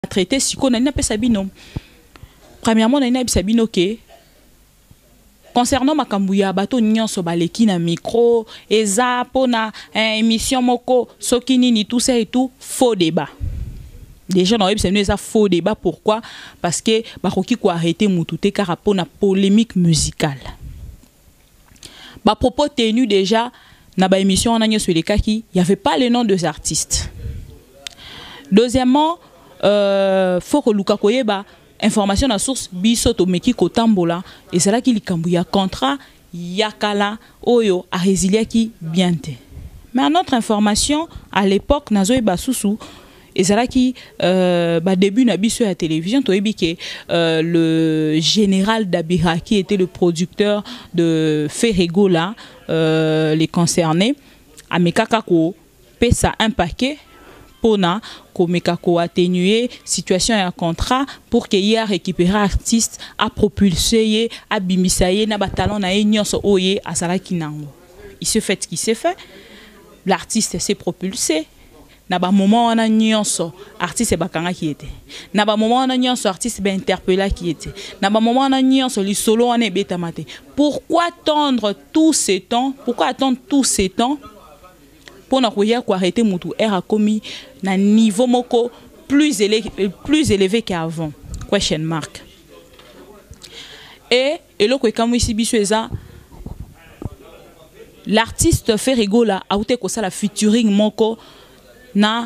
traité si qu'on a une sabino. Premièrement, on a une sabino que concernant Makambouya, bateau nyonso baleki na micro, eza pona émission moko, sokini ni tout ça et tout, faux débat. Déjà dans c'est ça faux débat. Pourquoi? Parce que bakoki ko arrêter mutute car rapport na polémique musicale. Ba propos tenus déjà na ba émission on a sur les cas qui il y avait pas le nom des artistes. Deuxièmement, faut que Luka koyeba information na source biso to meki ko tambola et c'est là qu'il kambuya contrat yakala oyo a résilier qui bien te. Mais en autre information à l'époque nazo ba susu et c'est là qui début na biso à télévision to ebike le général Dabira qui était le producteur de Ferregola les concernés a mekaka ko pesa un paquet pona komeka ko atténuer situation et un contrat pour qu'il y ait récupérer artiste à propulser à bimisaye na batalon na nyonso oye asala kinango. Il se fait ce qui s'est fait, l'artiste s'est propulsé na ba moment on a nyonso artiste bakanga qui était na ba moment on a nyonso artiste ba interpellé qui était na ba moment on a nyonso li solo on est betamate. Pourquoi attendre tous ces temps? Pourquoi attendre tous ces temps pour arrêter mutu a commis na niveau moko plus élevé qu'avant? Question mark. Et le comme ici bisoeza l'artiste Ferregola a outé ko ça la featuring moko na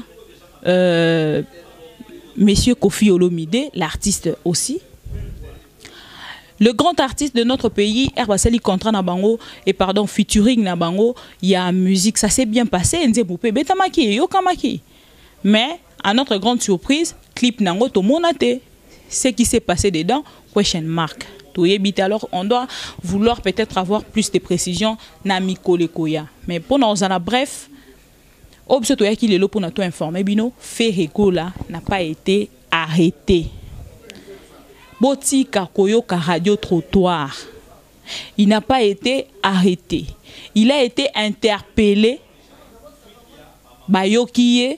monsieur Kofi Olomide, l'artiste aussi. Le grand artiste de notre pays, Herbaseli contrat na bango et pardon featuring na bango, il y a musique, ça s'est bien passé, nzeboupé betamaki yokamaki. Mais à notre grande surprise, clip nango to monate, ce qui s'est passé dedans, question mark. Alors on doit vouloir peut-être avoir plus de précisions na mikole koya. Mais pour nous en bref, obso to yaki lelo pour na to informer bino, Ferregola n'a pas été arrêté. Botika Koyoka Radio Trottoir. Il n'a pas été arrêté. Il a été interpellé. Bayokiye.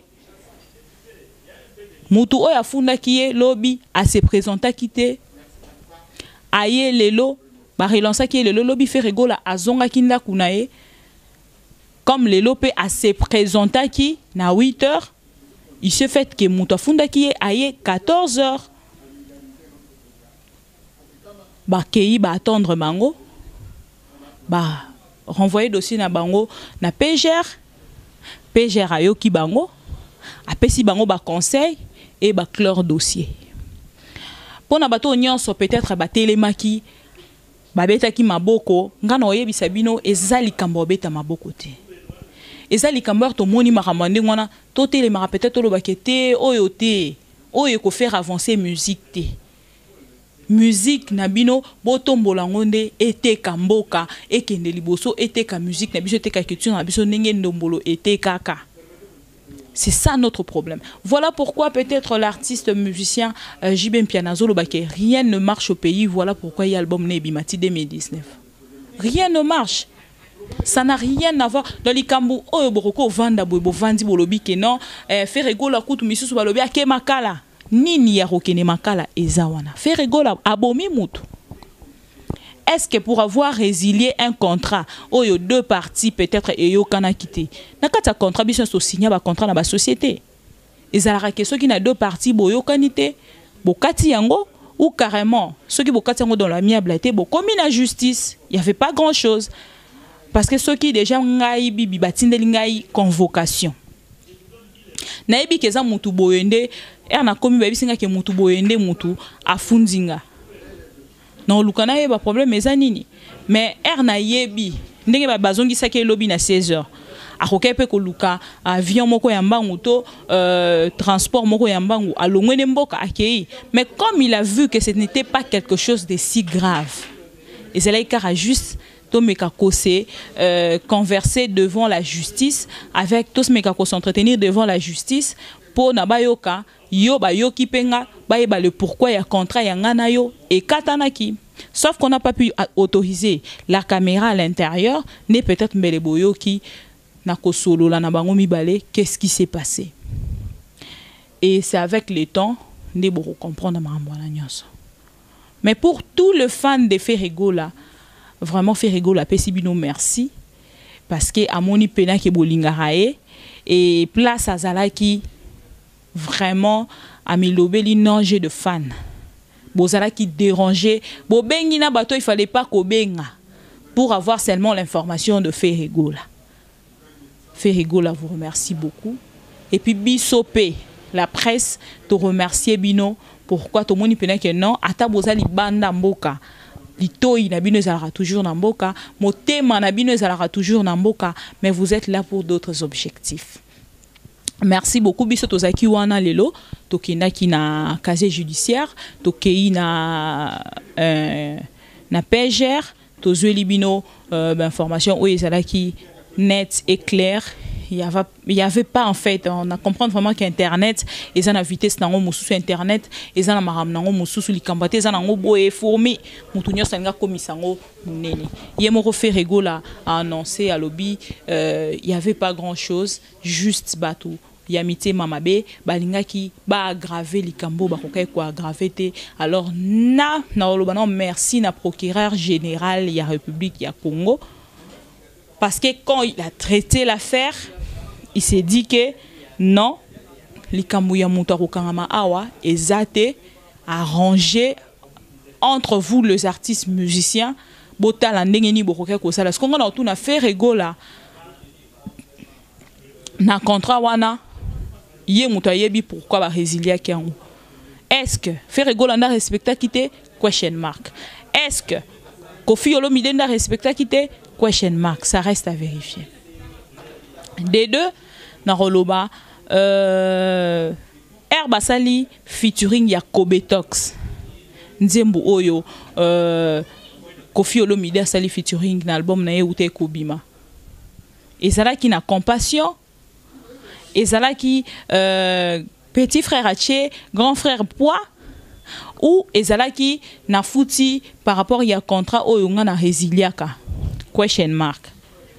Mutu oya funda kiye lobby a se présenta kité. Aye lelo ba relança kiye lelo lobby Ferregola azonga kinda kunae. Comme lelo pe a se présenta ki na 8h. Il se fait que mutu funda kiye aye 14h. Ba kei ba attendre bango ba renvoyer dossier na bango na PGR ayoki bango apesi bango ba conseil et ba clore dossier pour na bato nyonso peut-être ba telemaki ba betaki maboko ngana oyebisa bino ezali kambo beta maboko te ezali kambo to moni makamande ngwana to telemaka peut-être lo bakete oyo te oyo ko faire avancer musique te. Musique nabino botombola ngonde eteka mboka ekende liboso eteka musique na biso eteka culture na biso ndenge ndombolo etekaka. C'est ça notre problème. Voilà pourquoi peut-être l'artiste musicien JB Mpianazo Lobake, rien ne marche au pays. Voilà pourquoi il y a l'album Nebimati 2019. Rien ne marche. Ça n'a rien à voir dans les Kambou. Oh boroko vanda bobo vandi bolobi ke non Ferregola kutu misusu balobi akemakala. Nini ya rokene makala ezawana. Ferregola abomi mutu. Est-ce que pour avoir résilié un contrat, oyo deux parties peut-être eyo kana quitté. Na kata contrat biso so signer ba contrat na ba société. Ezalaka ke ceux qui na deux parties boyo kanité, bokati yango ou carrément ceux qui bokati yango dans l'amiabilité, bo commis la justice, il y avait pas grand-chose. Parce que ceux qui déjà ngai bibi batindeli ngai convocation. Na ebi keza mutu boyende na komi ba bisinga ke mutu boyende mutu afundinga. Non lukana yeba problème ezanini. Mais na yebi ndenge ba bazongi sake lobby na 16h. Akoke pe ko luka avion moko ya mbangu to transport moko ya mbangu alongwene mboka akei. Mais comme il a vu que ce n'était pas quelque chose de si grave. Et c'est là qu'il a juste converser devant la justice avec tous mes kakos s'entretenir devant la justice pour nabayoka yo ba yo kipenga ba le pourquoi il y a contrat ya ngana yo et katanaki. Sauf qu'on n'a pas pu autoriser la caméra à l'intérieur n'est peut-être mbele boyo qui na kosolo la na bango mibale qu'est-ce qui s'est passé. Et c'est avec le temps nde boko comprendre makambo na nyonso. Mais pour tous les fans de Ferrego là, vraiment Ferrego la pesi bino merci parce que amoni pena ke bolingara et place azalaki vraiment amilobeli nonge de fans. Bozala qui dérangeait, bobengi na bato il fallait pas kobenga pour avoir seulement l'information de Ferrego là. Ferrego là vous remercie beaucoup et puis Bisopé la presse te remercier bino pourquoi tout le monde pense que non ata bozali banda mboka litoi na bino ezalaka toujours na mboka motema na bino ezalaka toujours na mboka mais vous êtes là pour d'autres objectifs. Merci beaucoup biso tozaki wana lelo tokendaki na casier judiciaire tokei na PGR tozweli bino information oyo ezalaki net et clair. Il y avait pas en fait, on a compris vraiment qu'internet ils ont la vitesse nango mususu internet ils ont la maram nango mususu likambate ils ont nango boye fourmi mutunyo sanga komisango munene yemoko Ferrego là a annoncé à lobby il y avait pas grand chose juste batou yamité mamabe balingaki ba aggraver likambo ba kokai ko aggraver te alors na olobana merci na procureur général ya République ya Congo parce que quand il a traité l'affaire il s'est dit que non, les Kambuya Moutaro Kangama Awa ezate arrangé entre vous les artistes musiciens botala ndengeni bokoke ko sala. Ce qu'on a tout na Ferrego là na contrat wana yé mutayebi pourquoi ba résilia kiango. Est-ce que Ferrego là n'a respecté quitté question mark. Est-ce que Koffi Olomide n'a respecté quitté question mark, ça reste à vérifier. Des deux Naroloba Herbasali featuring ya Kobetox Nzembo Oyo Koffi Olomide sali featuring na album na Ute Kobima ezalaki na compassion ezalaki petit frère Aché grand frère Poids ou ezalaki na futi par rapport ya contrat oyo nga na résiliaka question mark.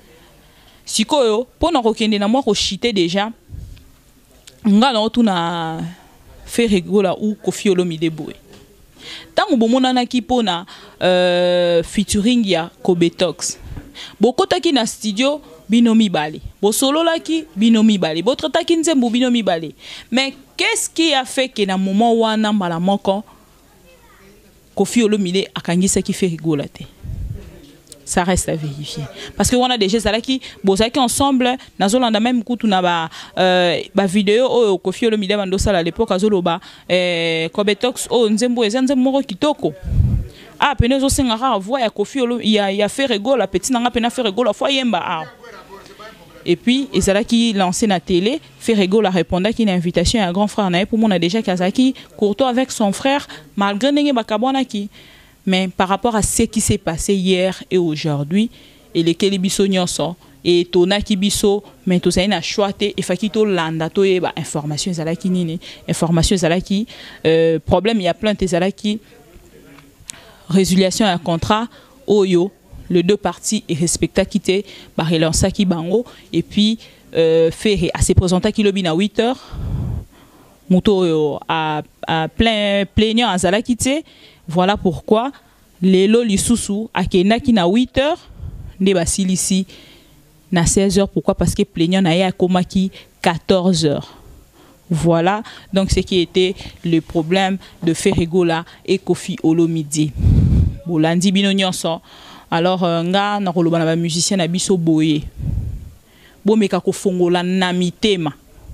Sikoyo, pour nous reconnaître, nous avons chité déjà. Nous avons tout na Ferrego là ou Koffi Olomide boy. Tant que nous avons qui pour na featuring ya Kobetox. Boko taki na studio binomi bali. Bo solo là qui binomi bali. Bo taki nzembo binomi bali. Mais qu'est-ce qui a fait que na moment wana malamoko Koffi Olomide akangisa ki Ferrego là te? Ça reste à vérifier. Parce que on a déjà ça là qui bozaki ensemble nazolanda même kutu na ba vidéo au Koffi Olomide bandosa à l'époque azoloba Kobetox o nzembo ezanzembo kitoko ah penezo sengara voix ya Koffi Olomide ya Ferrego la petite nanga pena Ferrego la fois yemba ah. Et puis et ça là qui lancé na télé Ferrego la répondait qu'il y a une invitation à un grand frère naé pour mon a déjà Kazaki courtois avec son frère malgré nenge bakabona qui. Mais par rapport à ce qui s'est passé hier et aujourd'hui, et les Kélibiso nyonso, et Tona Kibiso, mais tout ça n'a choisi et fakito landa to eba information zalaki nini, information zalaki, problème il y a plein de zalaki, résolution à contrat, oyo, les deux parties et respecta quitté, barelansa ki bango, et puis Ferré à se présenter qui lobby à 8 h, Mouto à plein plaignant à zalaki te. Voilà pourquoi lelo lisusu akenaki na 8 h nde basilisi na 16 h. Pourquoi? Parce que plaignant na ya komaki 14 h. Voilà donc ce qui était le problème de Ferrego là et Koffi Olomide. Bolandi bino nyonso. Alors nga na koloba na ba musicien na biso boye. Bo meka ko fongola na mitema.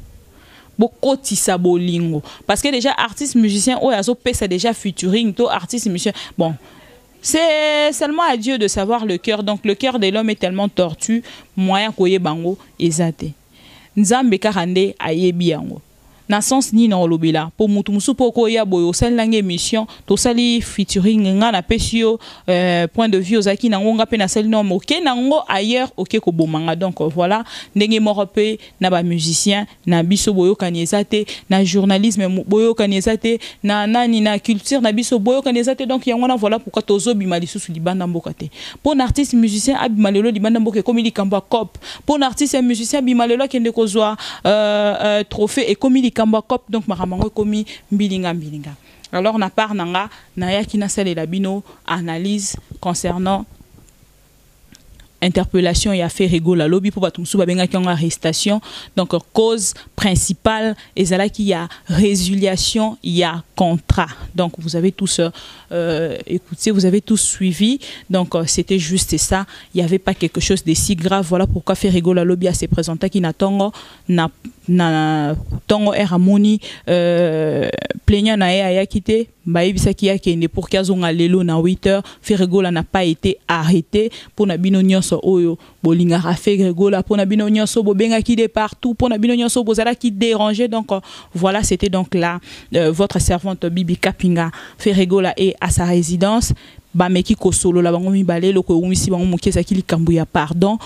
Bokotisa bolingo parce que déjà artiste musicien ou azo pesa déjà featuring to artiste musicien bon c'est seulement à Dieu de savoir le cœur donc le cœur de l'homme est tellement tortu moyen koye bango ezate nzambe karande ayebi yango na sens ni na olobela pour mutu musu poko ya boyo sali langue émission to sali featuring nga na pesio point de vue ozaki na ngonga pe na sali no moke nango ailleurs OK ko bomanga donc voilà ndenge morope na ba musicien na biso boyo kanezate na journalisme boyo kanezate na nani na culture na biso boyo kanezate donc yango na voilà pourquoi tozo bima lisusu libanda mboka te pour artiste musicien abimalelo libanda mboka comme li kamba cop pour artiste musicien bimalelo kende kozwa trophée et comme likambo cop donc maramango komi mbilinga. Alors na part nanga na yaki na sale la bino analyse concernant interpellation et affaire rigola lobby pour batumsu babenga ki arrestation. Donc cause principale ezala qui y a résiliation, il y a contrat. Donc vous avez tous écouté, vous avez tous suivi. Donc c'était juste ça, il n'y avait pas quelque chose de si grave. Voilà pourquoi affaire rigola lobby a se présenté qui na tongo na tongo eramoni plaignant na ya quitté baibisa ki ya kende pour kazonga lelo na 8h. Ferregola n'a pas été arrêté pour na bino nyonso oyo bolinga Ferregola pour na bino nyonso bobenga ki de partout pour na bino nyonso bozala ki déranger. Donc voilà, c'était donc là votre servante Bibi Kapinga. Ferregola est à sa résidence bameki kosolo la bango mibale loko umisi bango mokeza ki likambu ya pardon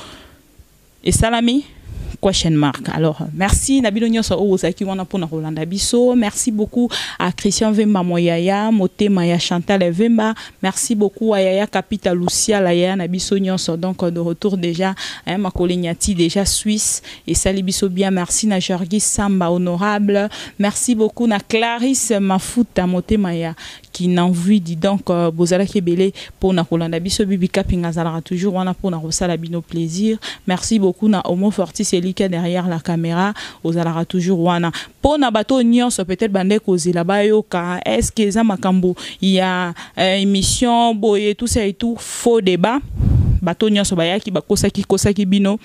et salami. Question mark. Alors, merci Nabilo Nyonso Ozaki wana pona Rolanda Biso. Merci beaucoup à Christian Vemba Moyaya, Moté Maya Chantal Vemba. Merci beaucoup à Yaya Capita Lucia Laya Nabiso Nyonso. Donc de retour déjà, hein, ma collègue déjà suisse et Sali Biso bien. Merci na Jorgis Samba honorable. Merci beaucoup na Clarisse Mafuta Moté Maya qui n'envie dit donc bozala kebele pour na Rolanda Biso Bibi Kapinga zala toujours wana pour na Rosala Bino plaisir. Merci beaucoup na Homo Fortis derrière la caméra aux alara toujours wana pour na bateau nyonso peut-être bande kozi la bayoka est-ce que za makambo il y a émission boye tout ça et tout faux débat bateau nyonso bayaki kosaki bino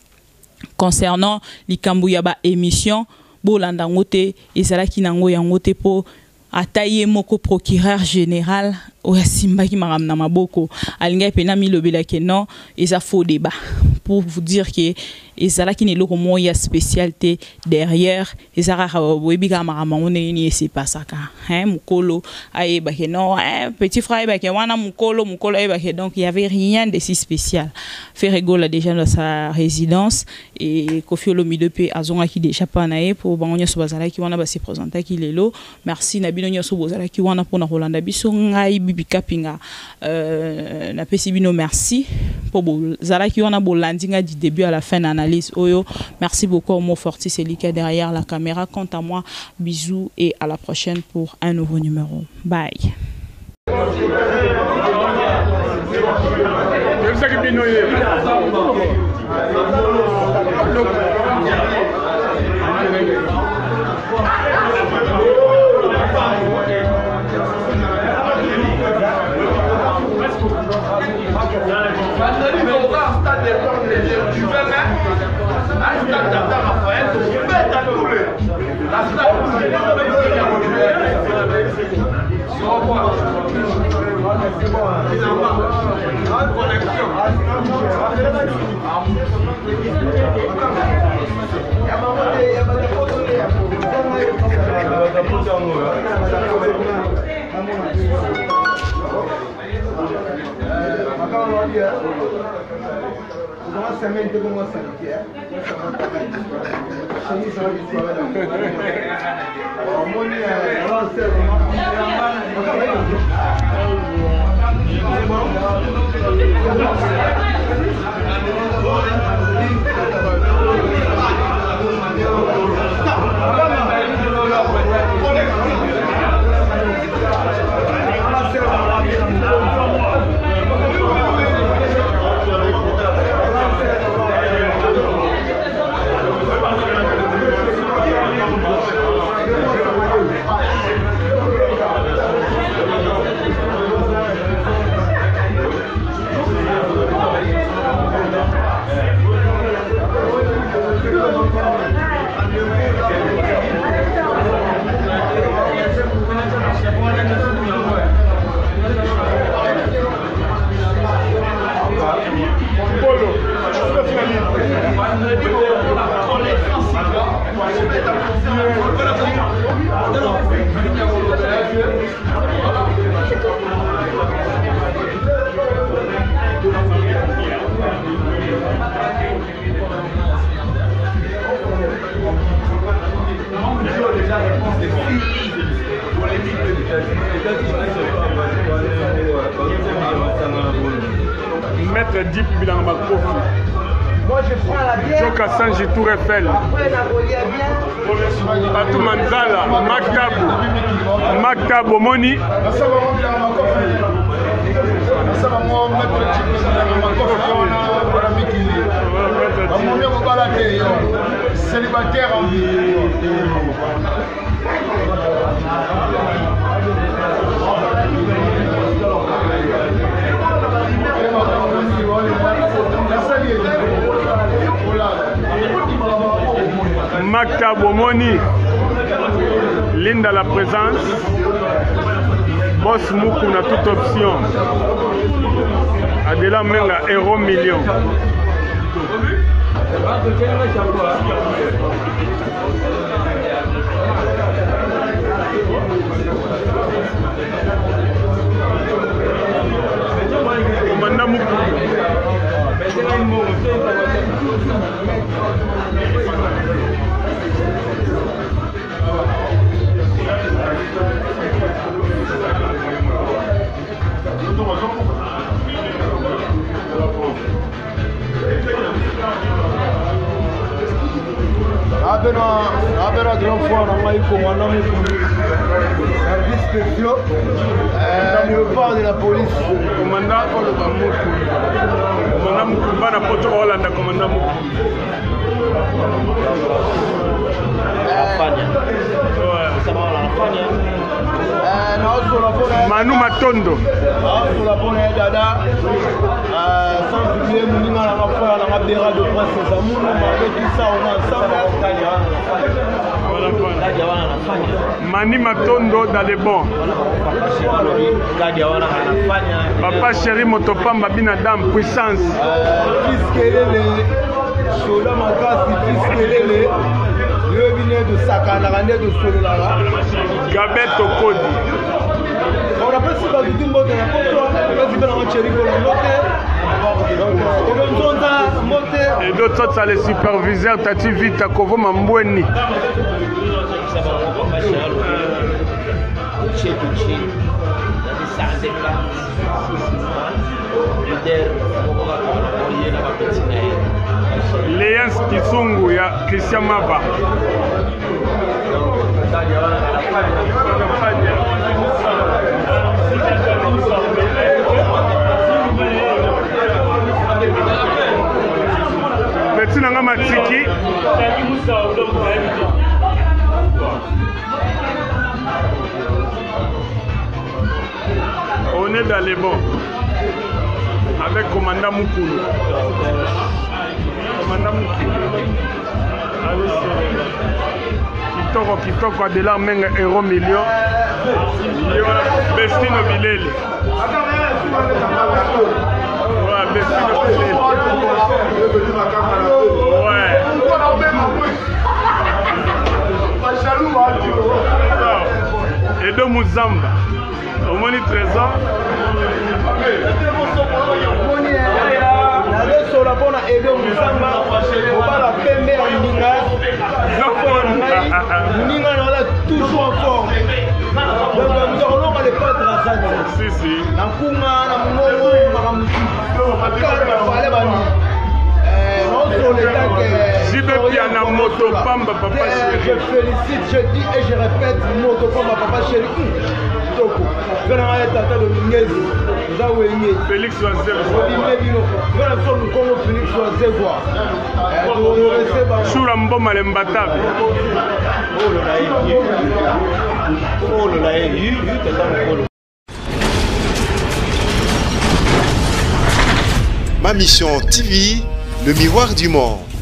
concernant likambo ya ba émission bolanda ngote ezala kinango yangote po ataye moko procureur général o simba ki maramna maboko alinga pena mi lobela ke non eza faux débat pour vous dire que ezala ki ne loko moya spécialité derrière ezara webika maramon ni c'est pas ça ka hein mukolo aye ba ke non petit frère ba ke wana mukolo aye ba ke donc il y avait rien de si spécial. Ferregola déjà dans sa résidence et Kofi Olomide pe azonga ki déjà pas naé pour bangonya so bazala ki wana ba se présenter ki lelo. Merci Nabino Nyoso bozala ki wana pour na Rolanda Biso ngai Bibi Kapinga na pesi bino merci pour bozala ki wana bolandinga du début à la fin d'analyse oyo. Merci beaucoup Homo Fortis c'est lui qui est derrière la caméra. Quant à moi, bisous et à la prochaine pour un nouveau numéro. Bye. Maître Dip Bilamba Kofi Moi je prends la bière. Joka Sanji Tour Eiffel. Après la relière bien. Atu Manzala, Maktabo Moni. Célibataire en vie. Makta Bomoni, Linda la présence. Boss Moukou na toute option. Adela Menga, Euro Million. Commandant Moukou. Abena grand fois na mai commandant service spéciaux le port de la police Commandant Moukou bana poto Hollande commandant Moukou. Manu Matondo. Sur la bonne dada sans oublier Mouninga na frère na Bera de Prince Zamour avec qui ça on est ensemble. Mani Matondo dans les bons. Papa chéri Motopamba Binadam puissance. Fiskelele Soda Makasi Fiskelele le binet de Sakana Rande de Sololara. Gabeto Kodi. On appelle ça du tout mot de la photo. On va dire chéri pour le et d'autres ça les superviseurs Tati Vita Kovo Mambweni. Léance Kisungu ya Christian Mava. Petit nanga matiki. On est dans les bons avec commandant Moukoulou. Commandant Moukoulou. Kitoko de la menga Euro Million. Bestino Bileli. Ouais, Bestino Bileli. Ouais. Et de Mouzamba. Au moins 13 ans. sur la bonne et bien Moussamba, on va la pembe à Mouninga. On a toujours en forme. Donc nous allons aller pas de la salle. Si, si. Na Kunga, na Mungo, na Kalma, non sur les tanks. Moto Pamba, papa chéri. Je félicite, je dis et je répète, Moto Pamba, papa chéri. Toko. Je vais aller tata de Ngezi. Félix Oazel. Shura Mboma Lembatable. Ma mission TV, le miroir du monde.